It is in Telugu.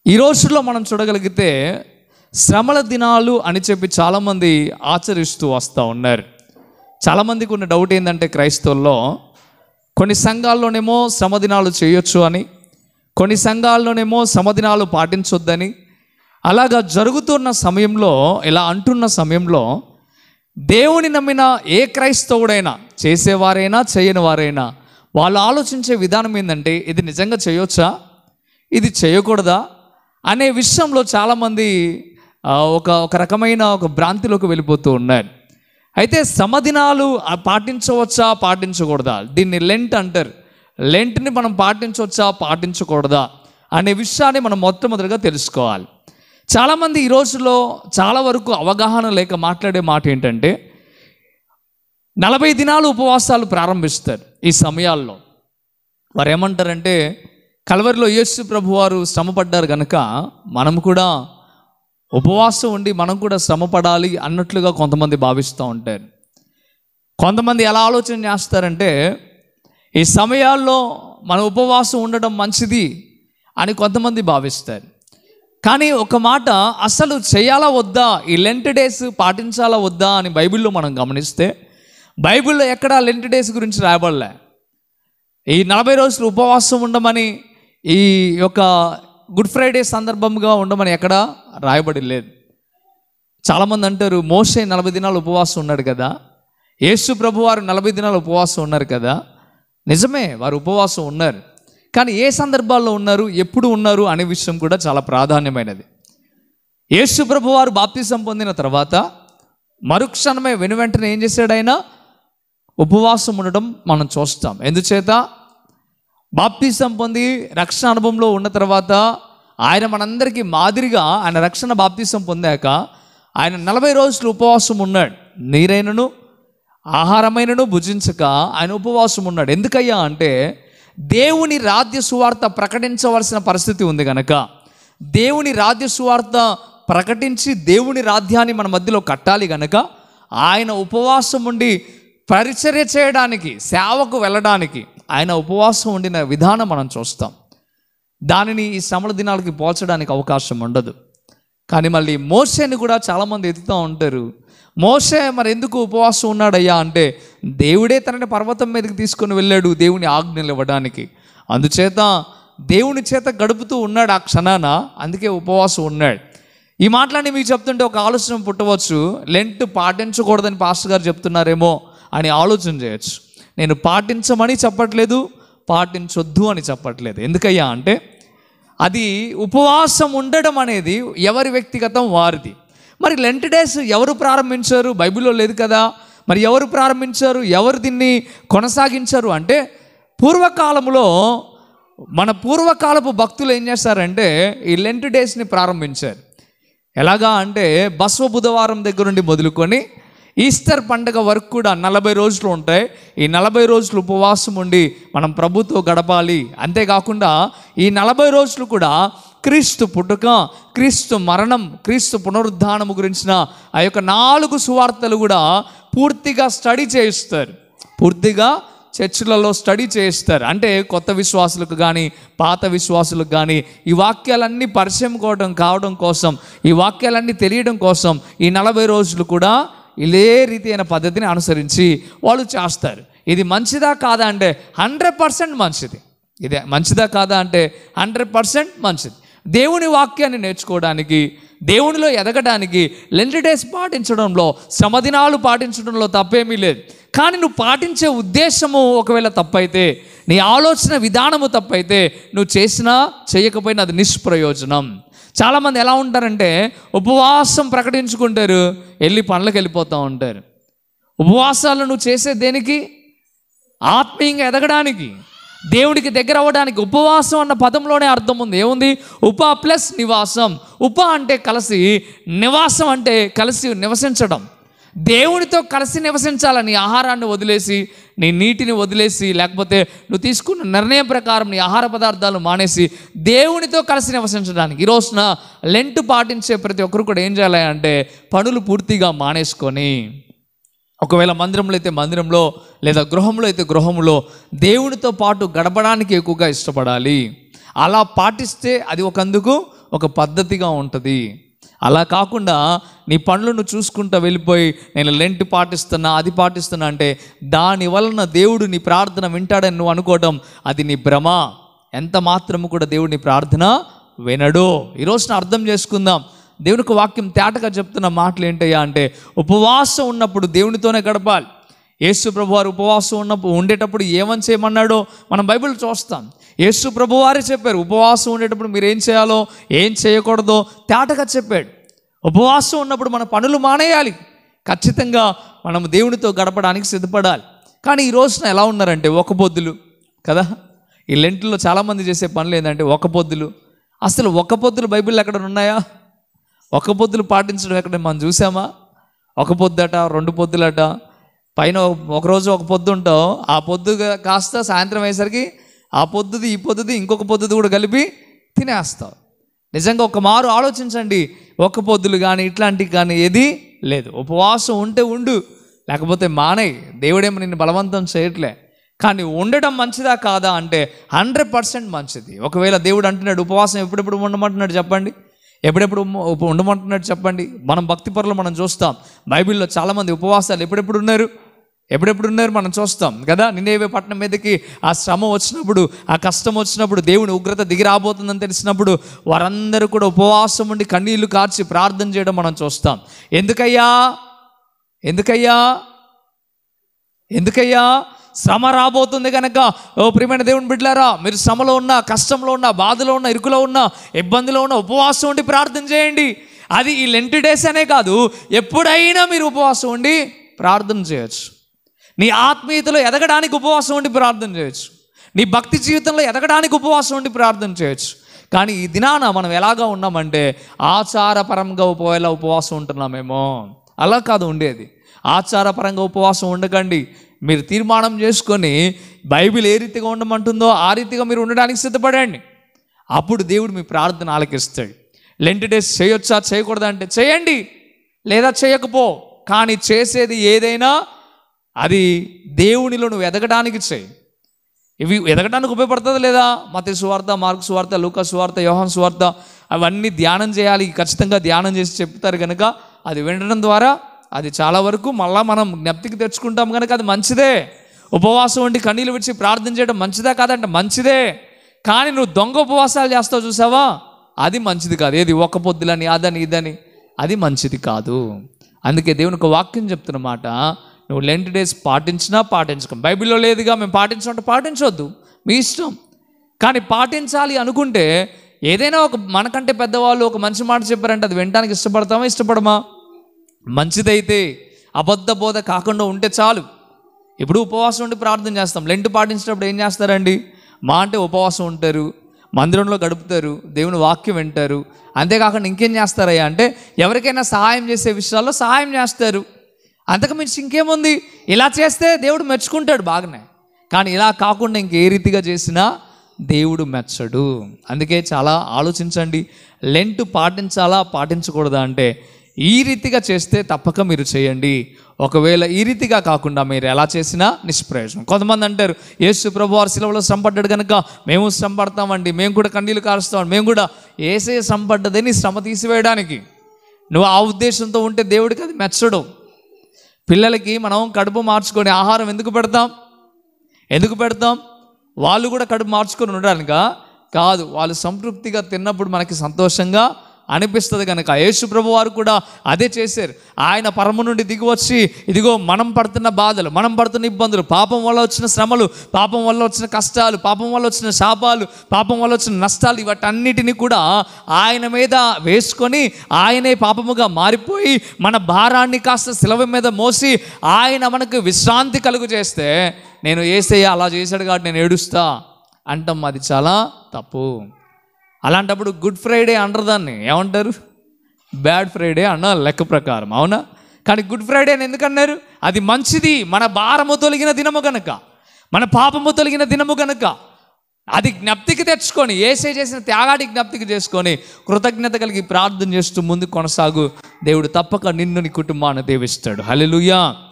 ఈ రోజుల్లో మనం చూడగలిగితే శ్రమల దినాలు అని చెప్పి చాలామంది ఆచరిస్తూ వస్తూ ఉన్నారు. చాలామందికి ఉన్న డౌట్ ఏంటంటే, క్రైస్తవుల్లో కొన్ని సంఘాల్లోనేమో శ్రమ దినాలు చేయొచ్చు అని, కొన్ని సంఘాల్లోనేమో శ్రమ దినాలు పాటించొద్దని, అలాగా జరుగుతున్న సమయంలో, ఇలా అంటున్న సమయంలో దేవుని నమ్మిన ఏ క్రైస్తవుడైనా, చేసేవారైనా చేయని వారైనా, వాళ్ళు ఆలోచించే విధానం ఏంటంటే, ఇది నిజంగా చేయొచ్చా, ఇది చేయకూడదా అనే విషయంలో చాలామంది ఒక రకమైన ఒక భ్రాంతిలోకి వెళ్ళిపోతూ ఉన్నారు. అయితే శ్రమదినాలు పాటించవచ్చా పాటించకూడదా, దీన్ని లెంట్ అంటారు. లెంట్ని మనం పాటించవచ్చా పాటించకూడదా అనే విషయాన్ని మనం మొట్టమొదటిగా తెలుసుకోవాలి. చాలామంది ఈ రోజుల్లో చాలా వరకు అవగాహన లేక మాట్లాడే మాట ఏంటంటే, 40 దినాలు ఉపవాసాలు ప్రారంభిస్తారు. ఈ సమయాల్లో వారు ఏమంటారంటే, కల్వరిలో యేసు ప్రభు వారు శ్రమపడ్డారు కనుక మనం కూడా ఉపవాసం ఉండి మనం కూడా శ్రమపడాలి అన్నట్లుగా కొంతమంది భావిస్తూ ఉంటారు. కొంతమంది ఎలా ఆలోచన చేస్తారంటే, ఈ సమయాల్లో మన ఉపవాసం ఉండడం మంచిది అని కొంతమంది భావిస్తారు. కానీ ఒక మాట, అసలు చేయాలా వద్దా, ఈ లెంట్ డేస్ పాటించాలా వద్దా అని బైబిల్లో మనం గమనిస్తే, బైబిల్లో ఎక్కడా లెంట్ డేస్ గురించి రాయబడలే. ఈ 40 రోజులు ఉపవాసం ఉండమని, ఈ యొక్క గుడ్ ఫ్రైడే సందర్భంగా ఉండమని ఎక్కడా రాయబడి లేదు. చాలామంది అంటారు, మోషే 40 దినాలు ఉపవాసం ఉన్నాడు కదా, యేసు ప్రభు వారు 40 దినాలు ఉపవాసం ఉన్నారు కదా. నిజమే, వారు ఉపవాసం ఉన్నారు. కానీ ఏ సందర్భాల్లో ఉన్నారు, ఎప్పుడు ఉన్నారు అనే విషయం కూడా చాలా ప్రాధాన్యమైనది. యేసు ప్రభు వారు బాప్తిసం పొందిన తర్వాత మరుక్షణమే వెనువెంటనే ఏం చేశాడు, ఆయన ఉపవాసం ఉండడం మనం చూస్తాం. ఎందుచేత, బాప్తిసం పొంది రక్షణ అనుభవంలో ఉన్న తర్వాత ఆయన మనందరికీ మాదిరిగా ఆయన రక్షణ బాప్తిసం పొందాక ఆయన 40 రోజులు ఉపవాసం ఉన్నాడు. నీరైనను ఆహారమైనను భుజించక ఆయన ఉపవాసం ఉన్నాడు. ఎందుకయ్యా అంటే, దేవుని రాజ్య సువార్త ప్రకటించవలసిన పరిస్థితి ఉంది కనుక, దేవుని రాజ్య సువార్త ప్రకటించి దేవుని రాజ్యాన్ని మన మధ్యలో కట్టాలి కనుక ఆయన ఉపవాసం ఉండి పరిచర్య చేయడానికి, సేవకు వెళ్ళడానికి ఆయన ఉపవాసం ఉండిన విధానం మనం చూస్తాం. దానిని ఈ శ్రమల దినాలకి పోల్చడానికి అవకాశం ఉండదు. కానీ మళ్ళీ మోషేని కూడా చాలామంది ఎత్తుతూ ఉంటారు. మోషే మరి ఎందుకు ఉపవాసం ఉన్నాడయ్యా అంటే, దేవుడే తనని పర్వతం మీదకి తీసుకొని వెళ్ళాడు దేవుని ఆజ్ఞలు ఇవ్వడానికి. అందుచేత దేవుని చేత గడుపుతూ ఉన్నాడు ఆ క్షణాన, అందుకే ఉపవాసం ఉన్నాడు. ఈ మాటలన్నీ మీకు చెప్తుంటే ఒక ఆలోచన పుట్టవచ్చు, లెంట్ పాటించకూడదని పాస్టర్ గారు చెప్తున్నారేమో అని ఆలోచన చేయొచ్చు. నేను పాటించమని చెప్పట్లేదు, పాటించొద్దు అని చెప్పట్లేదు. ఎందుకయ్యా అంటే, అది ఉపవాసం ఉండడం అనేది ఎవరి వ్యక్తిగతం వారిది. మరి లెంట్ డేస్ ఎవరు ప్రారంభించారు, బైబిల్లో లేదు కదా. మరి ఎవరు ప్రారంభించారు, ఎవరు దీన్ని కొనసాగించారు అంటే, పూర్వకాలంలో మన పూర్వకాలపు భక్తులు ఏం చేస్తారంటే ఈ లెంట్ డేస్ని ప్రారంభించారు. ఎలాగా అంటే, బసవ బుధవారం దగ్గర నుండి మొదలుకొని ఈస్టర్ పండుగ వరకు కూడా 40 రోజులు ఉంటాయి. ఈ 40 రోజులు ఉపవాసం ఉండి మనం ప్రభుతో గడపాలి. అంతేకాకుండా ఈ 40 రోజులు కూడా క్రీస్తు పుట్టుక, క్రీస్తు మరణం, క్రీస్తు పునరుద్ధానము గురించిన ఆ యొక్క 4 సువార్తలు కూడా పూర్తిగా స్టడీ చేయిస్తారు. పూర్తిగా చర్చిలలో స్టడీ చేయిస్తారు. అంటే కొత్త విశ్వాసులకు కానీ పాత విశ్వాసులకు కానీ ఈ వాక్యాలన్నీ పరిచయం కావడం కోసం, ఈ వాక్యాలన్నీ తెలియడం కోసం ఈ 40 రోజులు కూడా ఇదే రీతి అయిన పద్ధతిని అనుసరించి వాళ్ళు చేస్తారు. ఇది మంచిదా కాదా అంటే 100% మంచిది. ఇదే మంచిదా కాదా అంటే 100% మంచిది. దేవుని వాక్యాన్ని నేర్చుకోవడానికి, దేవునిలో ఎదగడానికి లెంట్ డేస్ పాటించడంలో, శ్రమదినాలు పాటించడంలో తప్పేమీ లేదు. కానీ నువ్వు పాటించే ఉద్దేశము ఒకవేళ తప్పైతే, నీ ఆలోచన విధానము తప్పైతే, నువ్వు చేసినా చేయకపోయినా అది నిష్ప్రయోజనం. చాలామంది ఎలా ఉంటారంటే, ఉపవాసం ప్రకటించుకుంటారు, వెళ్ళి పనులకు వెళ్ళిపోతూ ఉంటారు. ఉపవాసాలు నువ్వు చేసే దేనికి? ఆత్మీయంగా ఎదగడానికి, దేవుడికి దగ్గర అవ్వడానికి. ఉపవాసం అన్న పదంలోనే అర్థం ఉంది. ఏముంది? ఉప ప్లస్ నివాసం. ఉప అంటే కలిసి, నివాసం అంటే కలిసి నివసించడం. దేవునితో కలిసి నివసించాలని, నీ ఆహారాన్ని వదిలేసి, నీ నీటిని వదిలేసి, లేకపోతే నువ్వు తీసుకున్న నిర్ణయం ప్రకారం నీ ఆహార పదార్థాలు మానేసి దేవునితో కలిసి నివసించడానికి. ఈ రోజున లెంట్ పాటించే ప్రతి ఒక్కరు కూడా ఏం చేయాలి అంటే, పనులు పూర్తిగా మానేసుకొని, ఒకవేళ మందిరంలో అయితే మందిరంలో, లేదా గృహంలో అయితే గృహంలో దేవునితో పాటు గడపడానికి ఎక్కువగా ఇష్టపడాలి. అలా పాటిస్తే అది ఒకందుకు ఒక పద్ధతిగా ఉంటుంది. అలా కాకుండా నీ పనులను చూసుకుంటూ వెళ్ళిపోయి నేను లెంట్ పాటిస్తున్నా, అది పాటిస్తున్నా అంటే దాని వలన దేవుడు నీ ప్రార్థన వింటాడని నువ్వు అనుకోవడం అది నీ భ్రమ. ఎంత మాత్రము కూడా దేవుడు నీ ప్రార్థన వినడు. ఈరోజున అర్థం చేసుకుందాం. దేవునికి వాక్యం తేటగా చెప్తున్న మాటలు ఏంటయ్యా అంటే, ఉపవాసం ఉన్నప్పుడు దేవునితోనే గడపాలి. యేసు ప్రభువారు ఉపవాసం ఉండేటప్పుడు ఏమని చేయమన్నాడో మనం బైబిల్ చూస్తాం. యేసు ప్రభువారే చెప్పారు, ఉపవాసం ఉండేటప్పుడు మీరు ఏం చేయాలో ఏం చేయకూడదో తేటగా చెప్పాడు. ఉపవాసం ఉన్నప్పుడు మన పనులు మానేయాలి. ఖచ్చితంగా మనం దేవునితో గడపడానికి సిద్ధపడాలి. కానీ ఈ రోజున ఎలా ఉన్నారంటే ఒక పొద్దులు కదా. ఈ లెంట్లో చాలామంది చేసే పనులు ఏంటంటే ఒక పొద్దులు. అసలు ఒక పొద్దులు బైబిల్లో ఎక్కడ ఉన్నాయా? ఒక పొద్దులు పాటించడం ఎక్కడ మనం చూసామా? ఒక పొద్దుట, 2 పొద్దులట, పైన ఒకరోజు ఒక పొద్దు ఉంటావు, ఆ పొద్దు కాస్త సాయంత్రం అయ్యేసరికి ఆ పొద్దుది ఈ పొద్దుది ఇంకొక పొద్దుది కూడా కలిపి తినేస్తావు. నిజంగా ఒక మారు ఆలోచించండి. ఒక పొద్దులు కానీ ఇట్లాంటివి కానీ ఏది లేదు. ఉపవాసం ఉంటే ఉండు, లేకపోతే మానేయి. దేవుడేమో నిన్ను బలవంతం చేయట్లే. కానీ ఉండడం మంచిదా కాదా అంటే 100% మంచిది. ఒకవేళ దేవుడు అంటున్నాడు ఉపవాసం ఎప్పుడెప్పుడు ఉండమంటున్నాడు చెప్పండి, ఎప్పుడెప్పుడు ఉండమంటున్నాడు చెప్పండి. మనం భక్తిపరులు మనం చూస్తాం. బైబిల్లో చాలామంది ఉపవాసాలు ఎప్పుడెప్పుడు ఉన్నారు మనం చూస్తాం కదా. నినేవే పట్టణం మీదకి ఆ శ్రమ వచ్చినప్పుడు, ఆ కష్టం వచ్చినప్పుడు, దేవుని ఉగ్రత దిగి రాబోతుందని తెలిసినప్పుడు వారందరూ కూడా ఉపవాసం ఉండి కన్నీళ్లు కార్చి ప్రార్థన చేయడం మనం చూస్తాం. ఎందుకయ్యా శ్రమ రాబోతుంది కనుక. ఓ ప్రియమైన దేవుని బిడ్డలారా, మీరు శ్రమలో ఉన్నా, కష్టంలో ఉన్నా, బాధలో ఉన్నా, ఇరుకులో ఉన్నా, ఇబ్బందిలో ఉన్నా ఉపవాసం ఉండి ప్రార్థన చేయండి. అది ఈ లెంట్ డేస్ అనే కాదు, ఎప్పుడైనా మీరు ఉపవాసం ఉండి ప్రార్థన చేయొచ్చు. నీ ఆత్మీయతలో ఎదగడానికి ఉపవాసం ఉండి ప్రార్థన చేయొచ్చు. నీ భక్తి జీవితంలో ఎదగడానికి ఉపవాసం ఉండి ప్రార్థన చేయొచ్చు. కానీ ఈ దినాన మనం ఎలాగా ఉన్నామంటే ఆచారపరంగా ఉపవాసం ఉంటున్నామేమో. అలా కాదు ఉండేది. ఆచారపరంగా ఉపవాసం ఉండకండి. మీరు తీర్మానం చేసుకొని బైబిల్ ఏ రీతిగా ఉండమంటుందో ఆ రీతిగా మీరు ఉండడానికి సిద్ధపడండి. అప్పుడు దేవుడు మీ ప్రార్థన ఆలకిస్తాడు. లెంట్ డేస్ చేయొచ్చా చేయకూడదా అంటే చేయండి, లేదా చేయకపో. కానీ చేసేది ఏదైనా అది దేవునిలో నువ్వు ఎదగడానికి చేయి. ఇవి ఎదగడానికి ఉపయోగపడుతుంది లేదా? మత్తయి సువార్త, మార్కు సువార్త, లూకా సువార్త, యోహాను సువార్త అవన్నీ ధ్యానం చేయాలి. ఖచ్చితంగా ధ్యానం చేసి చెప్తారు కనుక అది వినడం ద్వారా అది చాలా వరకు మళ్ళీ మనం జ్ఞప్తికి తెచ్చుకుంటాం కనుక అది మంచిదే. ఉపవాసం ఉండి కన్నీళ్ళు విడిచి ప్రార్థన చేయడం మంచిదే కాదంటే మంచిదే. కానీ నువ్వు దొంగ ఉపవాసాలు చేస్తావు చూసావా, అది మంచిది కాదు. ఏది ఒక పొద్దులని అదని ఇదని అది మంచిది కాదు. అందుకే దేవుని ఒక వాక్యం చెప్తున్న మాట, నువ్వు లెంట్ డేస్ పాటించినా పాటించక, బైబిల్లో లేదుగా మేము పాటించమంటే పాటించవద్దు, మీ ఇష్టం. కానీ పాటించాలి అనుకుంటే ఏదైనా ఒక మనకంటే పెద్దవాళ్ళు ఒక మంచి మాట చెప్పారంటే అది వినడానికి ఇష్టపడతామా ఇష్టపడమా? మంచిదైతే అబద్ధ బోధ కాకుండా ఉంటే చాలు. ఇప్పుడు ఉపవాసం ఉండి ప్రార్థన చేస్తాం. లెంట్ పాటించినప్పుడు ఏం చేస్తారండి? మా అంటే ఉపవాసం ఉంటారు, మందిరంలో గడుపుతారు, దేవుని వాక్యం వింటారు. అంతేకాకుండా ఇంకేం చేస్తారయ్యా అంటే ఎవరికైనా సహాయం చేసే విషయాల్లో సహాయం చేస్తారు. అంతకు మించి ఇంకేముంది? ఇలా చేస్తే దేవుడు మెచ్చుకుంటాడు బాగానే. కానీ ఇలా కాకుండా ఇంకే రీతిగా చేసినా దేవుడు మెచ్చడు. అందుకే చాలా ఆలోచించండి. లెంట్ పాటించాలా పాటించకూడదా అంటే ఈ రీతిగా చేస్తే తప్పక మీరు చేయండి. ఒకవేళ ఈ రీతిగా కాకుండా మీరు ఎలా చేసినా నిష్ప్రయోజనం. కొంతమంది అంటారు యేసు ప్రభువారు శిలువలో శ్రమపడ్డాడు కనుక మేము శ్రమ పడతామండి, మేము కూడా కన్నీళ్ళు కారుస్తాం, మేము కూడా యేసయ్య శ్రమ పడ్డదని శ్రమ తీసివేయడానికి. నువ్వు ఆ ఉద్దేశంతో ఉంటే దేవుడికి అది మెచ్చడు. పిల్లలకి మనం కడుపు మార్చుకొని ఆహారం ఎందుకు పెడతాం? వాళ్ళు కూడా కడుపు మార్చుకొని ఉండడానిక కాదు, వాళ్ళు సంతృప్తిగా తిన్నప్పుడు మనకి సంతోషంగా అనిపిస్తుంది కనుక. యేసు ప్రభు వారు కూడా అదే చేశారు. ఆయన పరము నుండి దిగి వచ్చి ఇదిగో మనం పడుతున్న బాధలు, మనం పడుతున్న ఇబ్బందులు, పాపం వల్ల వచ్చిన శ్రమలు, పాపం వల్ల వచ్చిన కష్టాలు, పాపం వల్ల వచ్చిన శాపాలు, పాపం వల్ల వచ్చిన నష్టాలు, వాటన్నిటిని కూడా ఆయన మీద వేసుకొని ఆయనే పాపముగా మారిపోయి మన భారాన్ని కాస్త శిలువ మీద మోసి ఆయన మనకు విశ్రాంతి కలుగు చేస్తే, నేను యేసయ్య అలా చేశాడు కాబట్టి నేను ఏడుస్తా అంటాం. అది చాలా తప్పు. అలాంటప్పుడు గుడ్ ఫ్రైడే అంటారు, దాన్ని ఏమంటారు? బ్యాడ్ ఫ్రైడే అన్నారు లెక్క ప్రకారం, అవునా? కానీ గుడ్ ఫ్రైడే అని ఎందుకన్నారు? అది మంచిది, మన భారము తొలగిన దినము కనుక, మన పాపము తొలగిన దినము కనుక. అది జ్ఞప్తికి తెచ్చుకొని, యేసయ్య చేసిన త్యాగాన్ని జ్ఞప్తికి చేసుకొని కృతజ్ఞత కలిగి ప్రార్థన చేస్తూ ముందుకు కొనసాగు. దేవుడు తప్పక నిన్ను నీ కుటుంబాన్ని దీవిస్తాడు. హల్లెలూయా.